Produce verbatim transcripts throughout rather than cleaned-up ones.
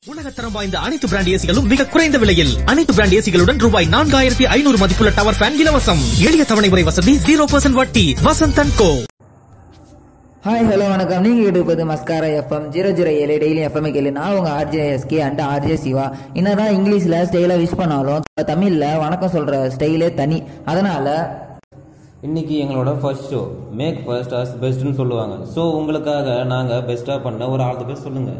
உலகத்தரம் வாய்ந்த அனைத்து பிராண்ட் ஏசிகளும் மிக குறைந்த விலையில். அனைத்து பிராண்ட் ஏசிகளுடன் ரூபாய் நான்காயிரத்தி ஐநூறு மதிப்புள்ள டவர் ஃபேன் இலவசம். எளிய தவணை முறை வசதி, ஜீரோ பர்சன்ட் வட்டி. Vasanth and co. Hi hello வணக்கம். நீங்கள் கேட்டுப்பது மஸ்காரா எஃப்எம் ஜீரோ ஜீரோ ஏழு டெய்லி எஃப்எம் கேளு. நான் உங்கள் RJ SK and RJ Siva. என்னதான் இங்கிலீஷில் ஸ்டைலாக விஷ் பண்ணாலும் தமிழில் வணக்கம் சொல்கிற ஸ்டைலே தனி. அதனால் இன்னைக்கு எங்களோட first show make first as பெஸ்ட்னு சொல்லுவாங்க. ஸோ உங்களுக்காக நாங்கள் பெஸ்ட்டாக பண்ண ஒரு ஆள் பேர் சொல்லுங்க.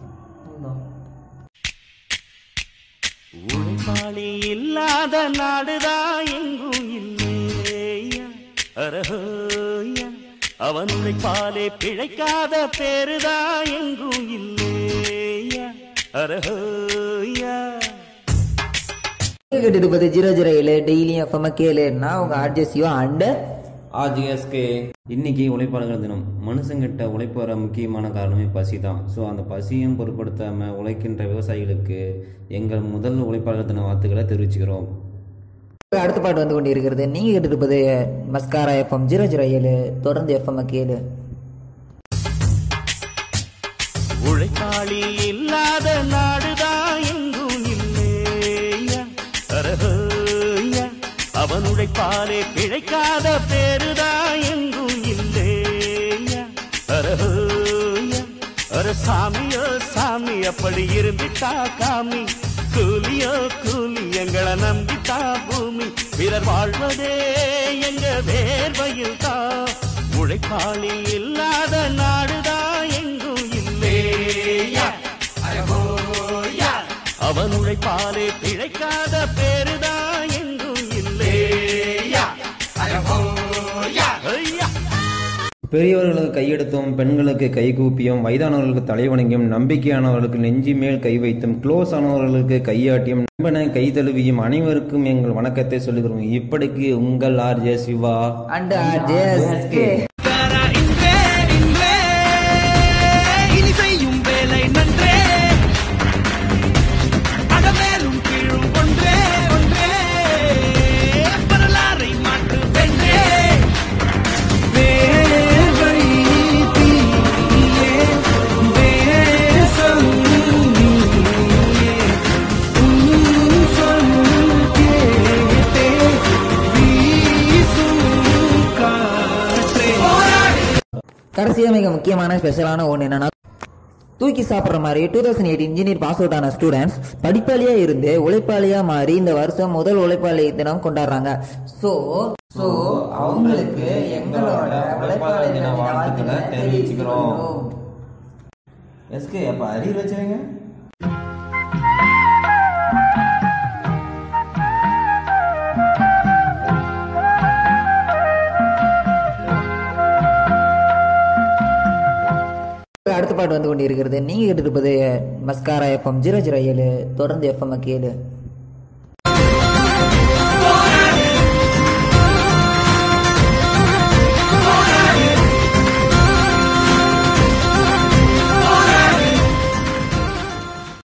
உழைப்பாளி இல்லாத நாடுதான் எங்கும் இல்லையா, அரஹோயா. அவன் உழைப்பாலே பிழைக்காத பேருதான் எங்கும் இல்லையா, அரஹோயா. கேட்டுப்பது ஜீரோ ஜீரோ ஏழு டெய்லி எஃப்எம் கேளு. நான் உங்கள் ஆர்ஜே சிவா அண்ட் ஆர்ஜிஎஸ்கே. இன்னைக்கு உழைப்பாளர்கள் தினம். மனுஷங்கிட்ட உழைப்பு வர முக்கியமான காரணமே பசி தான். ஸோ அந்த பசியும் பொருட்படுத்தாமல் உழைக்கின்ற விவசாயிகளுக்கு எங்கள் முதல் உழைப்பாளர்கள் தின வாழ்த்துக்களை தெரிவிச்சுக்கிறோம். அடுத்த பாட்டு வந்து கொண்டு இருக்கிறது. நீங்க கேட்டுருப்பது மஸ்காரா எஃப்எம் ஜீரோ ஜீரோ ஏழு. தொடர்ந்து எஃப்எம் கேளு. உழைப்பாளி இல்லாத நாடுதான் எங்கும் இல்லையா, அரஹோயா. அவன் உழைப்பாலே பிழைக்காத பேருதான் எங்கும் இல்லையா, அரஹோயா. அர சாமியோ சாமி அப்படி இருந்துட்டா காமி, கூலியோ கூலி எங்களை நம்பித்தா பூமி. பிறர் வாழ்வதே எங்க வேர்வையில் தான். உழைப்பாளி இல்லாத நாடுதான் எங்கும் இல்லையா, அரஹோயா. அவன் உழைப்பாலே பிழைக்காத பேருதான் எங்கும் இல்லையா, அரஹோயா. பெரியவர்களுக்கு கையெடுத்தும், பெண்களுக்கு கைகூப்பியும், வயதானவர்களுக்கு தலைவணங்கியும், நம்பிக்கையானவர்களுக்கு நெஞ்சி மேல் கை வைத்தும், க்ளோஸ் ஆனவர்களுக்கு கையாட்டியும், நண்பனை கை தழுவியும் அனைவருக்கும் எங்கள் வணக்கத்தை சொல்லுகிறோம். இப்படிக்கு உங்கள் RJ Siva and RJ SK. கடைசியாக மிக முக்கியமான ஸ்பெஷலான ஒன்று என்னன்னா, தூக்கி சாப்பிட்ற மாதிரி two thousand eight engineer pass out ஆன ஸ்டூடெண்ட்ஸ் படிப்பாளியா இருந்து உழைப்பாளியா மாறி இந்த வருஷம் முதல் உழைப்பாளி தினம் கொண்டாடுறாங்க. ஸோ ஸோ அவங்களுக்கு எங்களோட உழைப்பாளி தின வாழ்த்துக்களை தெரிவிச்சுக்கிறோம். எஸ்கே அப்ப அறிவு வச்சுருங்க. அடுத்த பாட்டு வந்து கொண்டு இருக்கிறது. நீங்க கேட்டுருப்பது மஸ்காரா எஃப்எம் ஜீரோ ஜீரோ ஏழு. தொடர்ந்து எஃப்எம் கேளு.